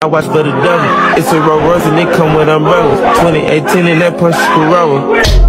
I watch for the devil. It's a Rolls Royce and it come with umbrellas. 2018 in that Porsche Corolla.